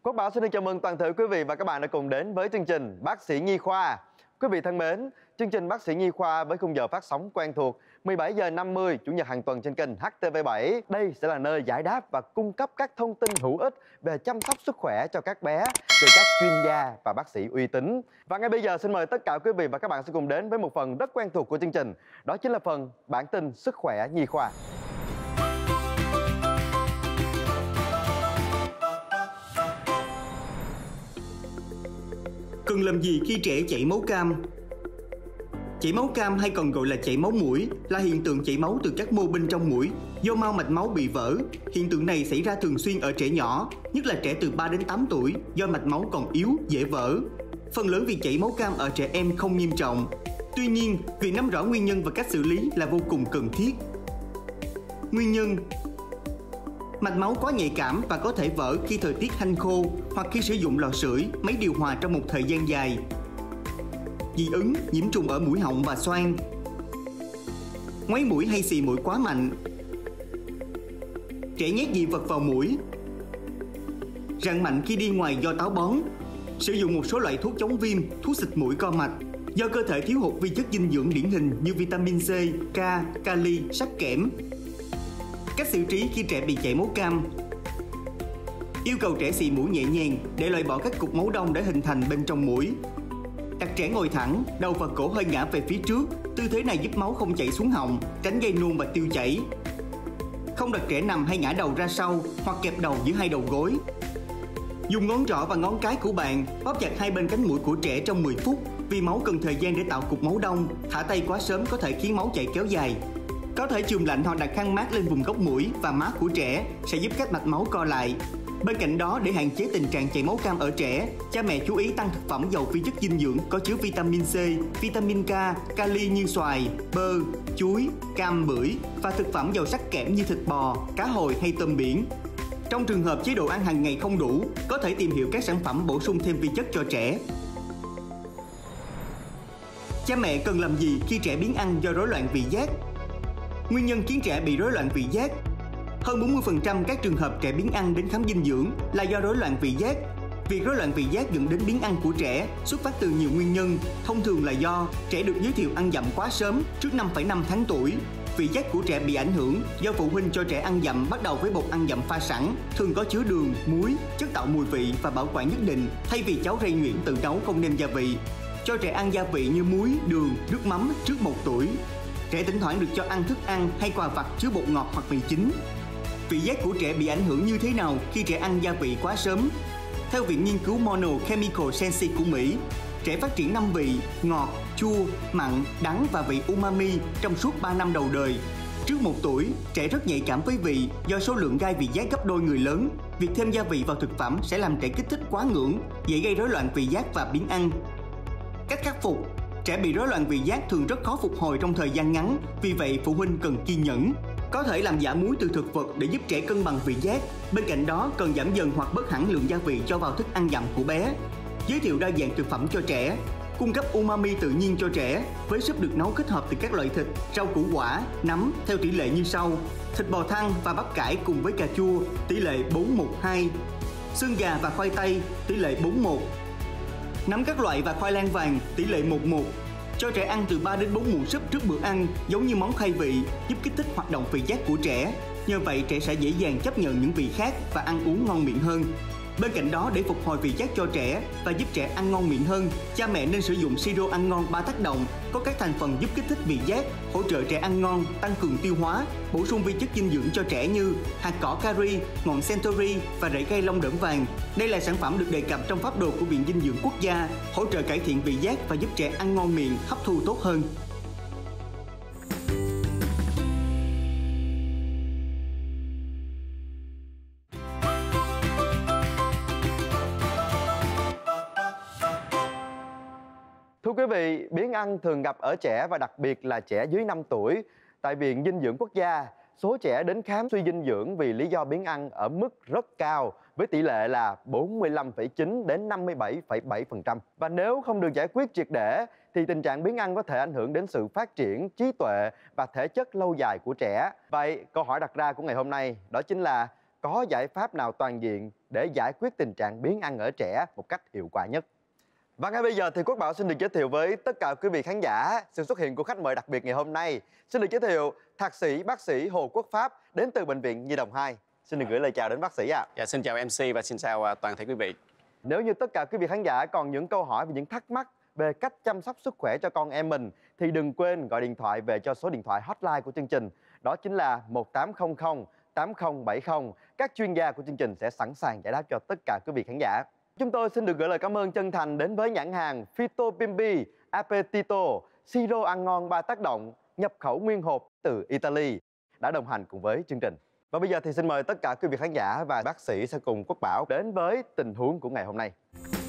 Quốc Bảo xin được chào mừng toàn thể quý vị và các bạn đã cùng đến với chương trình Bác sĩ Nhi Khoa. Quý vị thân mến, chương trình Bác sĩ Nhi Khoa với khung giờ phát sóng quen thuộc 17 giờ 50 Chủ nhật hàng tuần trên kênh HTV7. Đây sẽ là nơi giải đáp và cung cấp các thông tin hữu ích về chăm sóc sức khỏe cho các bé từ các chuyên gia và bác sĩ uy tín. Và ngay bây giờ xin mời tất cả quý vị và các bạn sẽ cùng đến với một phần rất quen thuộc của chương trình. Đó chính là phần bản tin Sức khỏe Nhi Khoa. Cần làm gì khi trẻ chảy máu cam? Chảy máu cam hay còn gọi là chảy máu mũi là hiện tượng chảy máu từ các mô bên trong mũi do mao mạch máu bị vỡ. Hiện tượng này xảy ra thường xuyên ở trẻ nhỏ, nhất là trẻ từ 3 đến 8 tuổi do mạch máu còn yếu, dễ vỡ. Phần lớn việc chảy máu cam ở trẻ em không nghiêm trọng. Tuy nhiên, việc nắm rõ nguyên nhân và cách xử lý là vô cùng cần thiết. Nguyên nhân: mạch máu quá nhạy cảm và có thể vỡ khi thời tiết hanh khô hoặc khi sử dụng lò sưởi, máy điều hòa trong một thời gian dài. Dị ứng, nhiễm trùng ở mũi họng và xoang. Ngoáy mũi hay xì mũi quá mạnh. Trẻ nhét dị vật vào mũi. Rặn mạnh khi đi ngoài do táo bón. Sử dụng một số loại thuốc chống viêm, thuốc xịt mũi co mạch. Do cơ thể thiếu hụt vi chất dinh dưỡng điển hình như vitamin C, K, kali, sắt, kẽm. Cách xử trí khi trẻ bị chảy máu cam: yêu cầu trẻ xì mũi nhẹ nhàng để loại bỏ các cục máu đông đã hình thành bên trong mũi. Đặt trẻ ngồi thẳng, đầu và cổ hơi ngã về phía trước. Tư thế này giúp máu không chảy xuống họng, tránh gây nôn và tiêu chảy. Không đặt trẻ nằm hay ngã đầu ra sau hoặc kẹp đầu giữa hai đầu gối. Dùng ngón trỏ và ngón cái của bạn bóp chặt hai bên cánh mũi của trẻ trong 10 phút vì máu cần thời gian để tạo cục máu đông. Thả tay quá sớm có thể khiến máu chảy kéo dài. Có thể chườm lạnh hoặc đặt khăn mát lên vùng gốc mũi và má của trẻ sẽ giúp các mạch máu co lại. Bên cạnh đó, để hạn chế tình trạng chảy máu cam ở trẻ, cha mẹ chú ý tăng thực phẩm giàu vi chất dinh dưỡng có chứa vitamin C, vitamin K, kali như xoài, bơ, chuối, cam, bưởi và thực phẩm giàu sắt kẽm như thịt bò, cá hồi hay tôm biển. Trong trường hợp chế độ ăn hàng ngày không đủ, có thể tìm hiểu các sản phẩm bổ sung thêm vi chất cho trẻ. Cha mẹ cần làm gì khi trẻ biếng ăn do rối loạn vị giác? Nguyên nhân khiến trẻ bị rối loạn vị giác: hơn 40% các trường hợp trẻ biếng ăn đến khám dinh dưỡng là do rối loạn vị giác. Việc rối loạn vị giác dẫn đến biếng ăn của trẻ xuất phát từ nhiều nguyên nhân, thông thường là do trẻ được giới thiệu ăn dặm quá sớm trước 5,5 tháng tuổi. Vị giác của trẻ bị ảnh hưởng do phụ huynh cho trẻ ăn dặm bắt đầu với bột ăn dặm pha sẵn, thường có chứa đường, muối, chất tạo mùi vị và bảo quản nhất định, thay vì cháu rây nhuyễn tự nấu không nêm gia vị. Cho trẻ ăn gia vị như muối, đường, nước mắm trước 1 tuổi. Trẻ thỉnh thoảng được cho ăn thức ăn hay quà vặt chứa bột ngọt hoặc mì chính. Vị giác của trẻ bị ảnh hưởng như thế nào khi trẻ ăn gia vị quá sớm? Theo Viện Nghiên cứu Monochemical Senses của Mỹ, trẻ phát triển 5 vị: ngọt, chua, mặn, đắng và vị umami trong suốt 3 năm đầu đời. Trước 1 tuổi, trẻ rất nhạy cảm với vị do số lượng gai vị giác gấp đôi người lớn. Việc thêm gia vị vào thực phẩm sẽ làm trẻ kích thích quá ngưỡng, dễ gây rối loạn vị giác và biếng ăn. Cách khắc phục: trẻ bị rối loạn vị giác thường rất khó phục hồi trong thời gian ngắn, vì vậy phụ huynh cần kiên nhẫn. Có thể làm giảm muối từ thực vật để giúp trẻ cân bằng vị giác. Bên cạnh đó, cần giảm dần hoặc bớt hẳn lượng gia vị cho vào thức ăn dặm của bé. Giới thiệu đa dạng thực phẩm cho trẻ. Cung cấp umami tự nhiên cho trẻ với súp được nấu kết hợp từ các loại thịt, rau củ quả, nấm theo tỷ lệ như sau: thịt bò thăn và bắp cải cùng với cà chua tỷ lệ 4:1:2, xương gà và khoai tây tỷ lệ 4:1, nấm các loại và khoai lang vàng tỷ lệ 1:1. Cho trẻ ăn từ 3 đến 4 muỗng súp trước bữa ăn, giống như món khai vị, giúp kích thích hoạt động vị giác của trẻ. Nhờ vậy, trẻ sẽ dễ dàng chấp nhận những vị khác và ăn uống ngon miệng hơn. Bên cạnh đó, để phục hồi vị giác cho trẻ và giúp trẻ ăn ngon miệng hơn, cha mẹ nên sử dụng siro ăn ngon 3 tác động, có các thành phần giúp kích thích vị giác, hỗ trợ trẻ ăn ngon, tăng cường tiêu hóa, bổ sung vi chất dinh dưỡng cho trẻ như hạt cỏ cari, ngọn centauri và rễ cây long đỡm vàng. Đây là sản phẩm được đề cập trong phác đồ của Viện Dinh dưỡng Quốc gia, hỗ trợ cải thiện vị giác và giúp trẻ ăn ngon miệng, hấp thu tốt hơn. Thưa quý vị, biếng ăn thường gặp ở trẻ và đặc biệt là trẻ dưới 5 tuổi. Tại Viện Dinh dưỡng Quốc gia, số trẻ đến khám suy dinh dưỡng vì lý do biếng ăn ở mức rất cao với tỷ lệ là 45,9 đến 57,7%. Và nếu không được giải quyết triệt để thì tình trạng biếng ăn có thể ảnh hưởng đến sự phát triển, trí tuệ và thể chất lâu dài của trẻ. Vậy câu hỏi đặt ra của ngày hôm nay đó chính là có giải pháp nào toàn diện để giải quyết tình trạng biếng ăn ở trẻ một cách hiệu quả nhất? Và ngay bây giờ thì Quốc Bảo xin được giới thiệu với tất cả quý vị khán giả sự xuất hiện của khách mời đặc biệt ngày hôm nay. Xin được giới thiệu Thạc sĩ bác sĩ Hồ Quốc Pháp đến từ Bệnh viện Nhi đồng 2. Xin được gửi lời chào đến bác sĩ ạ. Dạ, xin chào MC và xin chào toàn thể quý vị. Nếu như tất cả quý vị khán giả còn những câu hỏi và những thắc mắc về cách chăm sóc sức khỏe cho con em mình thì đừng quên gọi điện thoại về cho số điện thoại hotline của chương trình. Đó chính là 1800 8070. Các chuyên gia của chương trình sẽ sẵn sàng giải đáp cho tất cả quý vị khán giả. Chúng tôi xin được gửi lời cảm ơn chân thành đến với nhãn hàng Fito Bimbi Appetito siro ăn ngon 3 tác động nhập khẩu nguyên hộp từ Italy đã đồng hành cùng với chương trình. Và bây giờ thì xin mời tất cả quý vị khán giả và bác sĩ sẽ cùng Quốc Bảo đến với tình huống của ngày hôm nay.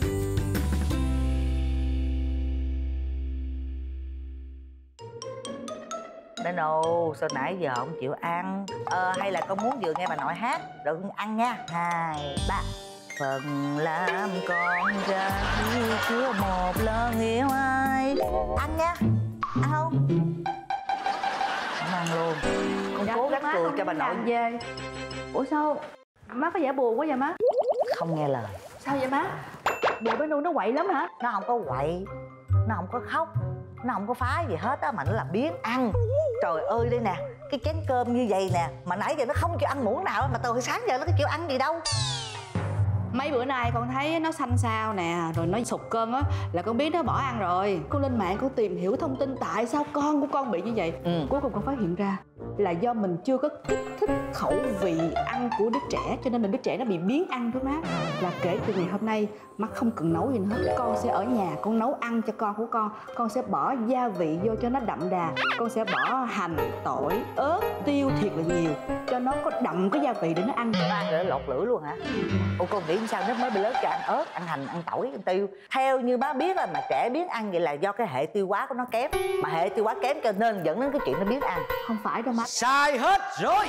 Neno, sao nãy giờ không chịu ăn? Hay là con muốn vừa nghe bà nội hát rồi con ăn nha. 2, 3. Phần làm con gái chưa một lần yêu ai. Ăn nha. Ăn không? Không ăn luôn. Con cố gắng cười cho bà nội về. Ủa sao má có vẻ buồn quá vậy má? không nghe lời. Sao vậy má? Bộ bé Nu nó quậy lắm hả? Nó không có quậy, nó không có khóc, nó không có phá gì hết á, mà nó là biếng ăn. Trời ơi đây nè, cái chén cơm như vậy nè mà nãy giờ nó không chịu ăn muỗng nào, mà từ hồi sáng giờ nó có chịu ăn gì đâu. Mấy bữa nay con thấy nó xanh xao nè, rồi nó sụt cân á, là con biết nó bỏ ăn rồi. Con lên mạng con tìm hiểu thông tin tại sao con của con bị như vậy. Cuối cùng con phát hiện ra là do mình chưa có kích thích khẩu vị ăn của đứa trẻ, cho nên là đứa trẻ nó bị biếng ăn đó má. Là kể từ ngày hôm nay má không cần nấu gì nữa hết, con sẽ ở nhà con nấu ăn cho con của con sẽ bỏ gia vị vô cho nó đậm đà, con sẽ bỏ hành, tỏi, ớt, tiêu thiệt là nhiều cho nó có đậm cái gia vị để nó ăn. Nó ăn để lột lưỡi luôn hả? Ủa con nghĩ sao nó mới bị lớn cho ăn ớt, ăn hành, ăn tỏi, ăn tiêu? Theo như bác biết là mà trẻ biếng ăn vậy là do cái hệ tiêu hóa của nó kém, mà hệ tiêu hóa kém cho nên dẫn đến cái chuyện nó biếng ăn. Không phải đâu má. Sai hết rồi.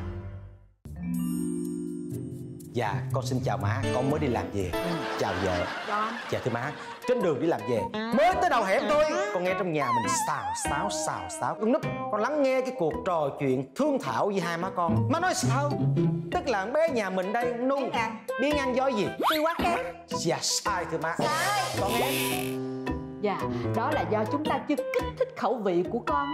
Dạ, con xin chào má, con mới đi làm về. Chào vợ. Dạ thưa má, trên đường đi làm về mới tới đầu hẻm thôi, con nghe trong nhà mình xào xáo con núp, con lắng nghe cái cuộc trò chuyện thương thảo với hai má con. Má nói sao? Tức là bé nhà mình đây Nu biếng ăn do gì? Tiêu hóa kém. Dạ sai thưa má. Sai. Con nghe. Dạ, đó là do chúng ta chưa kích thích khẩu vị của con.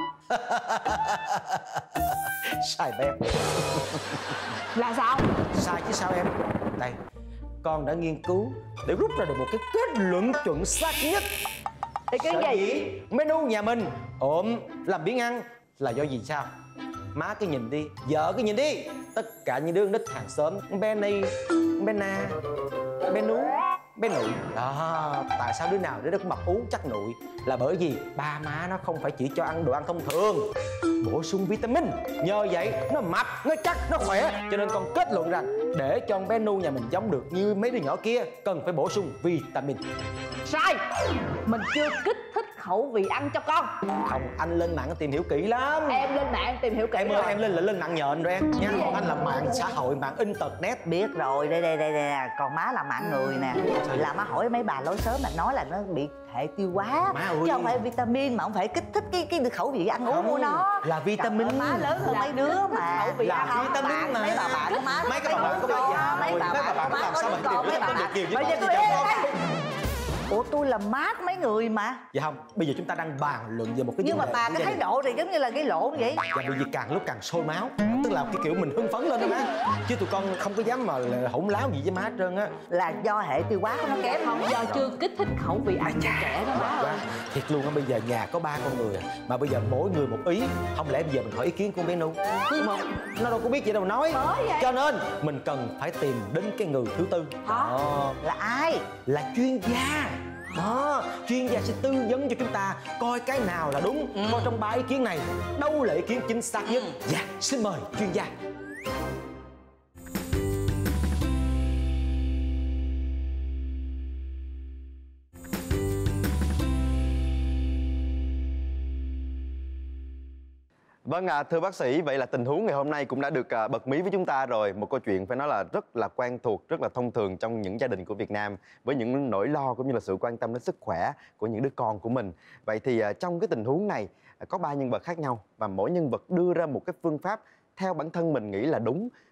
Sai bé. Là sao? Sai chứ sao em. Đây, con đã nghiên cứu để rút ra được một cái kết luận chuẩn xác nhất. Thì cái Sở gì? dĩ menu nhà mình ốm làm biếng ăn là do gì sao? Má cứ nhìn đi, vợ cứ nhìn đi. Tất cả những đứa con nít hàng xóm, bé Ni, bé Na, bé Nú, bé Nụi. Đó, tại sao đứa nào đứa đó cũng mập ú chắc nụi? Là bởi vì ba má nó không phải chỉ cho ăn đồ ăn thông thường, bổ sung vitamin. Nhờ vậy nó mập, nó chắc, nó khỏe. Cho nên con kết luận rằng để cho con bé Nu nhà mình giống được như mấy đứa nhỏ kia, cần phải bổ sung vitamin. Sai! Mình chưa kích thích khẩu vị ăn cho con. Không, anh lên mạng tìm hiểu kỹ lắm. Em lên mạng tìm hiểu kỹ Em ơi, rồi. em lên mạng nhện rồi em nha. Còn anh là mạng xã hội, mạng internet. Biết rồi, đây nè, còn má là mạng người nè. Là má hỏi mấy bà lối sớm là nói là nó bị hệ tiêu hóa, Má ơi. chứ không phải vitamin, mà không phải kích thích cái khẩu vị ăn uống của nó. Là vitamin. Trời ơi, má lớn hơn mấy đứa mà. Khẩu vị Là ăn vitamin bạn, mà. mấy bà bạn của má, Mấy cái bà bạn của má già mấy rồi, bà mấy bà bạn của bạn má làm có sao đứa mà con, hiểu mấy bà được bạn. nhiều với Bây giờ con tôi gì yên đâu. đây. Ủa tôi là mát mấy người mà. Dạ không, bây giờ chúng ta đang bàn luận về một cái Nhưng mà vấn đề bà của cái gia thái đình. độ này giống như là cái lộn vậy. Dạ bởi vì càng lúc càng sôi máu, tức là cái kiểu mình hưng phấn lên đó má. Chứ tụi con không có dám mà là hỗn láo gì với má hết trơn á. Là do hệ tiêu hóa của nó kém. Không, do chưa kích thích khẩu vị ăn cho trẻ đó má ơi. Quá. Thiệt luôn á, bây giờ nhà có 3 con người mà bây giờ mỗi người một ý. Không lẽ bây giờ mình hỏi ý kiến của bé Nu, đúng không? Nó đâu có biết gì đâu mà nói. Cho nên mình cần phải tìm đến cái người thứ tư. Đó, Là ai? là chuyên gia. Đó, chuyên gia sẽ tư vấn cho chúng ta coi cái nào là đúng, coi trong 3 ý kiến này đâu là ý kiến chính xác nhất. Dạ, xin mời chuyên gia. Vâng ạ, thưa bác sĩ, vậy là tình huống ngày hôm nay cũng đã được bật mí với chúng ta rồi. Một câu chuyện phải nói là rất là quen thuộc, rất là thông thường trong những gia đình của Việt Nam, với những nỗi lo cũng như là sự quan tâm đến sức khỏe của những đứa con của mình. Vậy thì trong cái tình huống này có 3 nhân vật khác nhau và mỗi nhân vật đưa ra một cái phương pháp theo bản thân mình nghĩ là đúng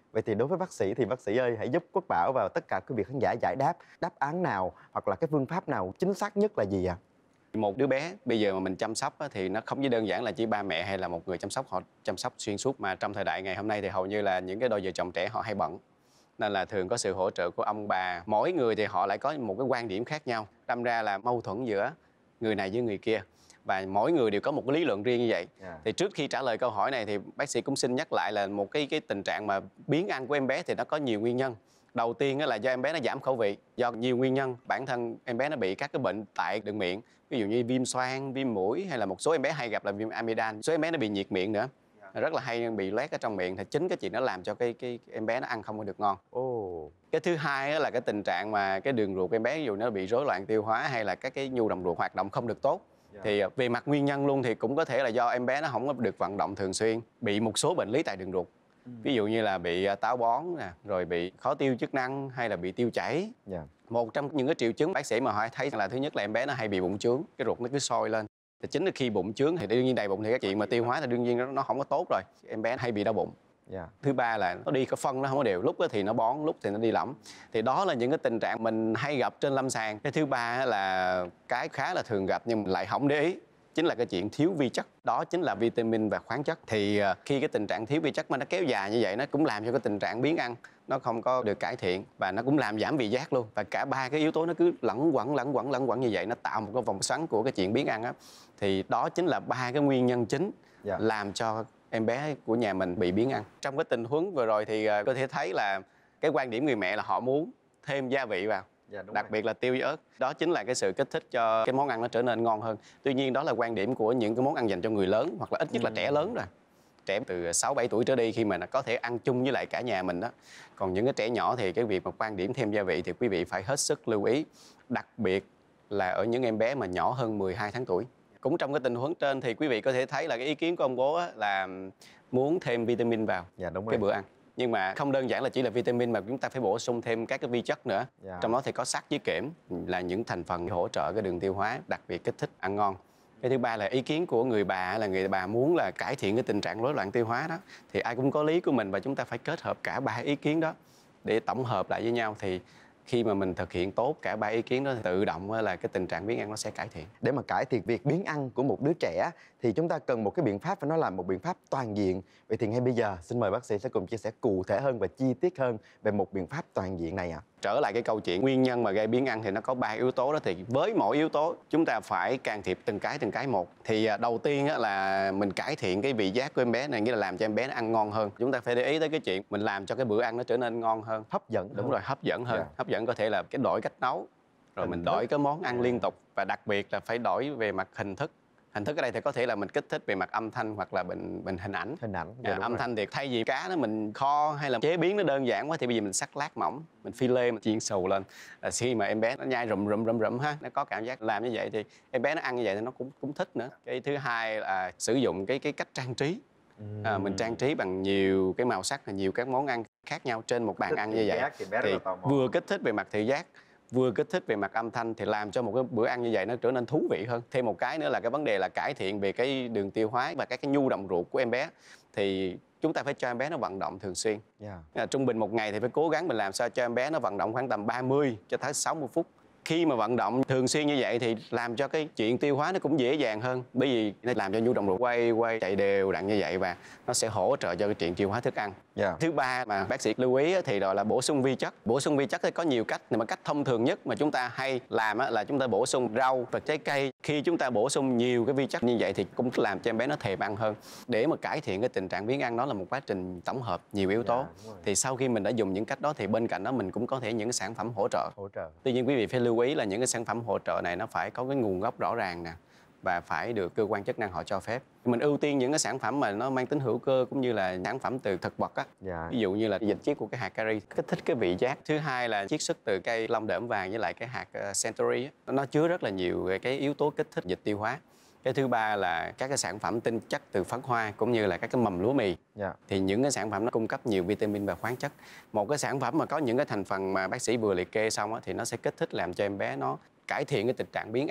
Vậy thì đối với bác sĩ thì bác sĩ ơi, hãy giúp Quốc Bảo và tất cả quý vị khán giả giải đáp đáp án nào hoặc là cái phương pháp nào chính xác nhất là gì ạ? Một đứa bé bây giờ mà mình chăm sóc thì nó không chỉ đơn giản là chỉ ba mẹ hay là một người chăm sóc, họ chăm sóc xuyên suốt, mà trong thời đại ngày hôm nay thì hầu như là những cái đôi vợ chồng trẻ họ hay bận, nên là thường có sự hỗ trợ của ông bà. Mỗi người thì họ lại có một cái quan điểm khác nhau, đâm ra là mâu thuẫn giữa người này với người kia, và mỗi người đều có một cái lý luận riêng như vậy. Thì trước khi trả lời câu hỏi này thì bác sĩ cũng xin nhắc lại là một cái tình trạng mà biếng ăn của em bé thì nó có nhiều nguyên nhân. Đầu tiên là do em bé nó giảm khẩu vị, do nhiều nguyên nhân. Bản thân em bé nó bị các cái bệnh tại đường miệng, ví dụ như viêm xoang, viêm mũi, hay là một số em bé hay gặp là viêm amidan. Số em bé nó bị nhiệt miệng nữa, rất là hay bị loét ở trong miệng, thì chính cái chuyện nó làm cho cái em bé nó ăn không có được ngon. Cái thứ hai là cái tình trạng mà cái đường ruột em bé, ví dụ nó bị rối loạn tiêu hóa hay là các cái nhu động ruột hoạt động không được tốt. Thì về mặt nguyên nhân luôn thì cũng có thể là do em bé nó không có được vận động thường xuyên, bị một số bệnh lý tại đường ruột. Ví dụ như là bị táo bón nè, rồi bị khó tiêu chức năng, hay là bị tiêu chảy. Một trong những cái triệu chứng bác sĩ mà họ thấy là thứ nhất là em bé nó hay bị bụng trướng, cái ruột nó cứ sôi lên. Thì chính là khi bụng trướng thì đương nhiên đầy bụng thì cái chuyện mà tiêu hóa thì đương nhiên nó không có tốt rồi, em bé hay bị đau bụng. Thứ ba là nó đi cái phân nó không có đều, lúc thì nó bón, lúc thì nó đi lỏng. Thì đó là những cái tình trạng mình hay gặp trên lâm sàng. Cái thứ ba là cái khá là thường gặp nhưng lại không để ý, chính là cái chuyện thiếu vi chất. Đó chính là vitamin và khoáng chất. Thì khi cái tình trạng thiếu vi chất mà nó kéo dài như vậy, nó cũng làm cho cái tình trạng biếng ăn nó không có được cải thiện, và nó cũng làm giảm vị giác luôn. Và cả ba cái yếu tố nó cứ lẫn quẩn như vậy, nó tạo một cái vòng xoắn của cái chuyện biếng ăn á. Thì đó chính là ba cái nguyên nhân chính làm cho em bé của nhà mình bị biếng ăn. Trong cái tình huống vừa rồi thì có thể thấy là cái quan điểm người mẹ là họ muốn thêm gia vị vào, đặc biệt là tiêu với ớt. Đó chính là cái sự kích thích cho cái món ăn nó trở nên ngon hơn. Tuy nhiên đó là quan điểm của những cái món ăn dành cho người lớn, hoặc là ít nhất là trẻ lớn rồi. Trẻ từ 6-7 tuổi trở đi khi mà nó có thể ăn chung với lại cả nhà mình đó. Còn những cái trẻ nhỏ thì cái việc mà quan điểm thêm gia vị thì quý vị phải hết sức lưu ý, đặc biệt là ở những em bé mà nhỏ hơn 12 tháng tuổi. Cũng trong cái tình huống trên thì quý vị có thể thấy là cái ý kiến của ông bố là muốn thêm vitamin vào cái bữa ăn. Nhưng mà không đơn giản là chỉ là vitamin mà chúng ta phải bổ sung thêm các cái vi chất nữa. Trong đó thì có sắt với kẽm là những thành phần hỗ trợ cái đường tiêu hóa, đặc biệt kích thích ăn ngon. Cái thứ ba là ý kiến của người bà, là người bà muốn là cải thiện cái tình trạng rối loạn tiêu hóa đó. Thì ai cũng có lý của mình, và chúng ta phải kết hợp cả ba ý kiến đó để tổng hợp lại với nhau. Thì khi mà mình thực hiện tốt cả ba ý kiến đó thì tự động là cái tình trạng biếng ăn nó sẽ cải thiện. Để mà cải thiện việc biếng ăn của một đứa trẻ thì chúng ta cần một cái biện pháp, và nó là một biện pháp toàn diện. Vậy thì ngay bây giờ xin mời bác sĩ sẽ cùng chia sẻ cụ thể hơn và chi tiết hơn về một biện pháp toàn diện này ạ. Trở lại cái câu chuyện nguyên nhân mà gây biếng ăn thì nó có 3 yếu tố đó, thì với mỗi yếu tố chúng ta phải can thiệp từng cái một. Thì đầu tiên là mình cải thiện cái vị giác của em bé này, nghĩa là làm cho em bé nó ăn ngon hơn. Chúng ta phải để ý tới cái chuyện mình làm cho cái bữa ăn nó trở nên ngon hơn, hấp dẫn. Đúng rồi, hấp dẫn hơn. Hấp dẫn có thể là cái đổi cách nấu, rồi mình đổi cái món ăn liên tục, và đặc biệt là phải đổi về mặt hình thức. Hình thức ở đây thì có thể là mình kích thích về mặt âm thanh, hoặc là mình hình ảnh. Âm thanh thì thay vì cá nó mình kho hay là chế biến nó đơn giản quá, thì bây giờ mình cắt lát mỏng, mình phi lê, mình chiên xù lên. Khi mà em bé nó nhai rụm ha, nó có cảm giác làm như vậy thì em bé nó ăn như vậy thì nó cũng thích nữa. Cái thứ hai là sử dụng cái cách trang trí. Mình trang trí bằng nhiều cái màu sắc, nhiều các món ăn khác nhau trên một bàn ăn như vậy thì vừa kích thích về mặt thị giác, vừa kích thích về mặt âm thanh, thì làm cho một cái bữa ăn như vậy nó trở nên thú vị hơn. Thêm một cái nữa là cái vấn đề là cải thiện về cái đường tiêu hóa và các cái nhu động ruột của em bé. Thì chúng ta phải cho em bé nó vận động thường xuyên. Trung bình một ngày thì phải cố gắng mình làm sao cho em bé nó vận động khoảng tầm 30 cho tới 60 phút. Khi mà vận động thường xuyên như vậy thì làm cho cái chuyện tiêu hóa nó cũng dễ dàng hơn, bởi vì nó làm cho nhu động ruột quay chạy đều đặn như vậy, và nó sẽ hỗ trợ cho cái chuyện tiêu hóa thức ăn. Thứ ba mà bác sĩ lưu ý thì đó là bổ sung vi chất. Bổ sung vi chất thì có nhiều cách, nhưng mà cách thông thường nhất mà chúng ta hay làm là chúng ta bổ sung rau và trái cây. Khi chúng ta bổ sung nhiều cái vi chất như vậy thì cũng làm cho em bé nó thèm ăn hơn. Để mà cải thiện cái tình trạng biếng ăn, đó là một quá trình tổng hợp nhiều yếu tố. Thì sau khi mình đã dùng những cách đó thì bên cạnh đó mình cũng có thể những cái sản phẩm hỗ trợ. Tuy nhiên quý vị phải lưu ý là những cái sản phẩm hỗ trợ này nó phải có cái nguồn gốc rõ ràng nè, và phải được cơ quan chức năng họ cho phép. Mình ưu tiên những cái sản phẩm mà nó mang tính hữu cơ, cũng như là sản phẩm từ thực vật á. Ví dụ như là dịch chiết của cái hạt cari kích thích cái vị giác. Thứ hai là chiết xuất từ cây long đỡm vàng với lại cái hạt century á, nó chứa rất là nhiều cái yếu tố kích thích dịch tiêu hóa. Cái thứ ba là các cái sản phẩm tinh chất từ phấn hoa, cũng như là các cái mầm lúa mì. Thì những cái sản phẩm nó cung cấp nhiều vitamin và khoáng chất. Một cái sản phẩm mà có những cái thành phần mà bác sĩ vừa liệt kê xong á, thì nó sẽ kích thích làm cho em bé nó cải thiện cái tình trạng biếng ăn.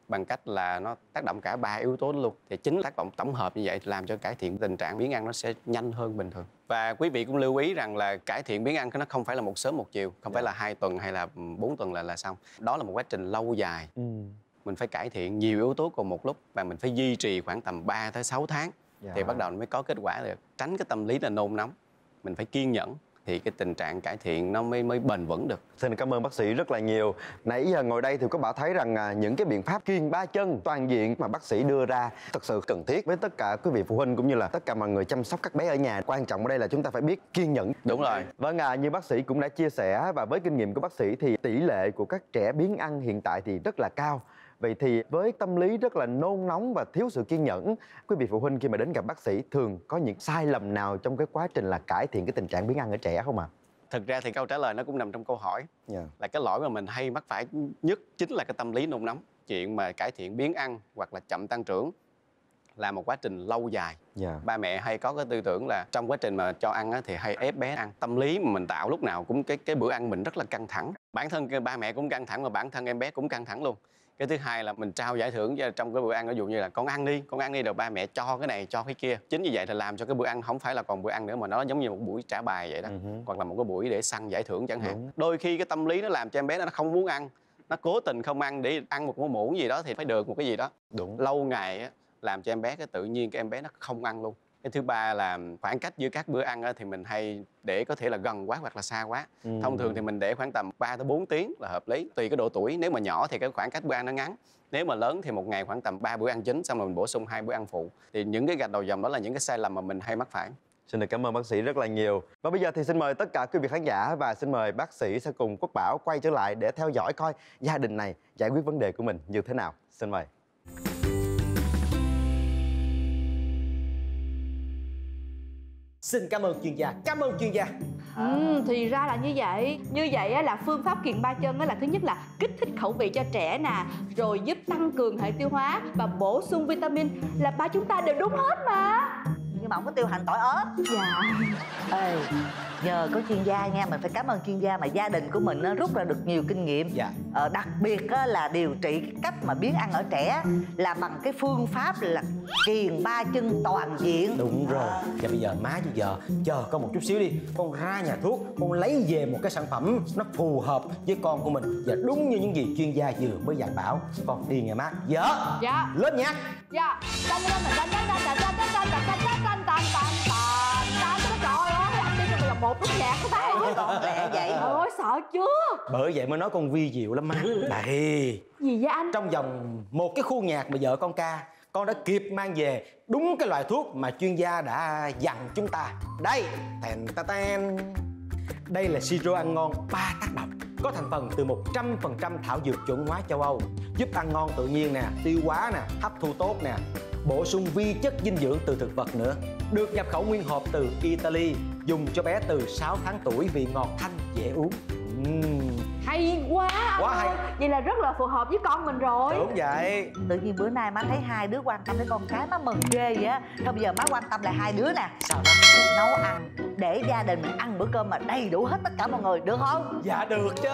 bằng cách là nó tác động cả 3 yếu tố đó luôn. Thì chính tác động tổng hợp như vậy làm cho cải thiện tình trạng biếng ăn nó sẽ nhanh hơn bình thường. Và quý vị cũng lưu ý rằng là cải thiện biếng ăn nó không phải là một sớm một chiều, không phải là 2 tuần hay là 4 tuần là xong. Đó là một quá trình lâu dài. Mình phải cải thiện nhiều yếu tố cùng một lúc và mình phải duy trì khoảng tầm 3 tới 6 tháng thì bắt đầu mới có kết quả được. Tránh cái tâm lý là nôn nóng. Mình phải kiên nhẫn thì cái tình trạng cải thiện nó mới bền vững được. Xin cảm ơn bác sĩ rất là nhiều. Nãy giờ ngồi đây thì có Bảo thấy rằng những cái biện pháp kiêng 3 chân toàn diện mà bác sĩ đưa ra thật sự cần thiết với tất cả quý vị phụ huynh cũng như là tất cả mọi người chăm sóc các bé ở nhà. Quan trọng ở đây là chúng ta phải biết kiên nhẫn. Đúng rồi. Vâng như bác sĩ cũng đã chia sẻ và với kinh nghiệm của bác sĩ thì tỷ lệ của các trẻ biếng ăn hiện tại thì rất là cao. Vậy thì với tâm lý rất là nôn nóng và thiếu sự kiên nhẫn, quý vị phụ huynh khi mà đến gặp bác sĩ thường có những sai lầm nào trong cái quá trình là cải thiện cái tình trạng biếng ăn ở trẻ không ạ? Thực ra thì câu trả lời nó cũng nằm trong câu hỏi. Là cái lỗi mà mình hay mắc phải nhất chính là cái tâm lý nôn nóng. Chuyện mà cải thiện biếng ăn hoặc là chậm tăng trưởng là một quá trình lâu dài. Ba mẹ hay có cái tư tưởng là trong quá trình mà cho ăn thì hay ép bé ăn. Tâm lý mà mình tạo lúc nào cũng cái bữa ăn mình rất là căng thẳng. Bản thân ba mẹ cũng căng thẳng và bản thân em bé cũng căng thẳng luôn. Cái thứ hai là mình trao giải thưởng trong cái bữa ăn, ví dụ như là con ăn đi rồi ba mẹ cho cái này cho cái kia. Chính như vậy thì làm cho cái bữa ăn không phải là còn bữa ăn nữa mà nó giống như một buổi trả bài vậy đó. Hoặc là một cái buổi để săn giải thưởng chẳng hạn. Đôi khi cái tâm lý nó làm cho em bé nó không muốn ăn, nó cố tình không ăn để ăn một muỗng gì đó thì phải được một cái gì đó. Lâu ngày làm cho em bé cái tự nhiên cái em bé nó không ăn luôn. Cái thứ ba là khoảng cách giữa các bữa ăn thì mình hay để có thể là gần quá hoặc là xa quá. Thông thường thì mình để khoảng tầm 3 tới 4 tiếng là hợp lý. Tùy cái độ tuổi, nếu mà nhỏ thì cái khoảng cách bữa ăn nó ngắn. Nếu mà lớn thì một ngày khoảng tầm 3 bữa ăn chính xong rồi mình bổ sung 2 bữa ăn phụ. Thì những cái gạch đầu dòng đó là những cái sai lầm mà mình hay mắc phải. Xin được cảm ơn bác sĩ rất là nhiều. Và bây giờ thì xin mời tất cả quý vị khán giả và xin mời bác sĩ sẽ cùng Quốc Bảo quay trở lại để theo dõi coi gia đình này giải quyết vấn đề của mình như thế nào. Xin mời. Xin cảm ơn chuyên gia, cảm ơn chuyên gia. Thì ra là như vậy. Như vậy là phương pháp kiêng 3 chân là thứ nhất là kích thích khẩu vị cho trẻ nè, rồi giúp tăng cường hệ tiêu hóa và bổ sung vitamin, là ba chúng ta đều đúng hết mà. Nhưng mà không có tiêu hành tỏi ớt. Ê, nhờ có chuyên gia nha, mình phải cảm ơn chuyên gia mà gia đình của mình nó rút ra được nhiều kinh nghiệm. Đặc biệt là điều trị cách mà biếng ăn ở trẻ là bằng cái phương pháp là kiêng 3 chân toàn diện. Đúng rồi. Và bây giờ má với vợ chờ con một chút xíu đi, con ra nhà thuốc con lấy về một cái sản phẩm nó phù hợp với con của mình và đúng như những gì chuyên gia vừa mới dạy bảo. Con đi nghe má. Vợ. Dạ. Lên nhạc. Dạ. Trời ơi, anh đi cho một nốt nhạc của tao. Con lẹ vậy. Ôi sợ chưa? Bởi vậy mới nói con vi diệu lắm má. Đây. Gì vậy anh? Trong vòng một cái khu nhạc mà vợ con ca, con đã kịp mang về đúng cái loại thuốc mà chuyên gia đã dặn chúng ta. Đây, tèn ta ten. Đây là siro ăn ngon 3 tác động, có thành phần từ 100% thảo dược chuẩn hóa châu Âu, giúp ăn ngon tự nhiên nè, tiêu hóa nè, hấp thu tốt nè, bổ sung vi chất dinh dưỡng từ thực vật nữa. Được nhập khẩu nguyên hộp từ Italy, dùng cho bé từ 6 tháng tuổi vì ngọt thanh dễ uống. Hay quá. Quá hay. Vậy là rất là phù hợp với con mình rồi. Đúng vậy. Tự nhiên bữa nay má thấy hai đứa quan tâm đến con cái, má mừng ghê vậy á. Thôi bây giờ má quan tâm lại hai đứa nè. Sao đó? Nấu ăn để gia đình mình ăn bữa cơm mà đầy đủ hết tất cả mọi người, được không? Dạ được chứ.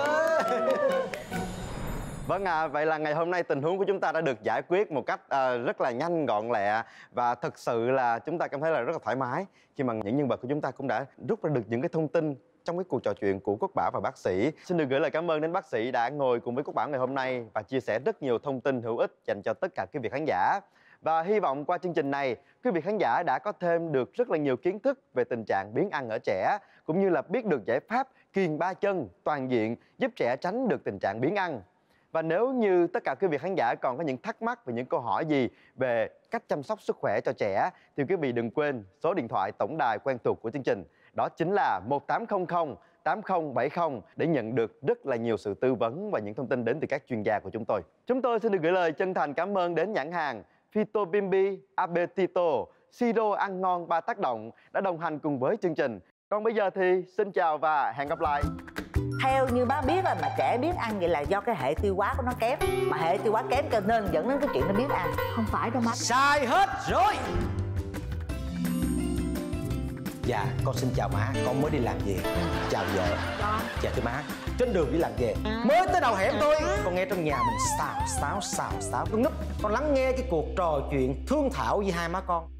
Vâng vậy là ngày hôm nay tình huống của chúng ta đã được giải quyết một cách rất là nhanh gọn lẹ. Và thực sự là chúng ta cảm thấy là rất là thoải mái khi mà những nhân vật của chúng ta cũng đã rút ra được những cái thông tin trong cái cuộc trò chuyện của Quốc Bảo và bác sĩ. Xin được gửi lời cảm ơn đến bác sĩ đã ngồi cùng với Quốc Bảo ngày hôm nay và chia sẻ rất nhiều thông tin hữu ích dành cho tất cả quý vị khán giả. Và hy vọng qua chương trình này, quý vị khán giả đã có thêm được rất là nhiều kiến thức về tình trạng biếng ăn ở trẻ, cũng như là biết được giải pháp kiêng 3 chân toàn diện giúp trẻ tránh được tình trạng biếng ăn. Và nếu như tất cả quý vị khán giả còn có những thắc mắc về những câu hỏi gì về cách chăm sóc sức khỏe cho trẻ thì quý vị đừng quên số điện thoại tổng đài quen thuộc của chương trình. Đó chính là 1800 8070 để nhận được rất là nhiều sự tư vấn và những thông tin đến từ các chuyên gia của chúng tôi. Chúng tôi xin được gửi lời chân thành cảm ơn đến nhãn hàng Fito Bimbi Appetito siro ăn ngon 3 tác động đã đồng hành cùng với chương trình. Còn bây giờ thì xin chào và hẹn gặp lại. Theo như bác biết là mà trẻ biếng ăn vậy là do cái hệ tiêu hóa của nó kém. Mà hệ tiêu hóa kém cho nên dẫn đến cái chuyện nó biếng ăn. Không phải đâu má. Sai hết rồi. Dạ con xin chào má, con mới đi làm về. Chào vợ. Dạ thưa má, trên đường đi làm về mới tới đầu hẻm thôi, con nghe trong nhà mình xào xáo con núp, con lắng nghe cái cuộc trò chuyện thương thảo với hai má con.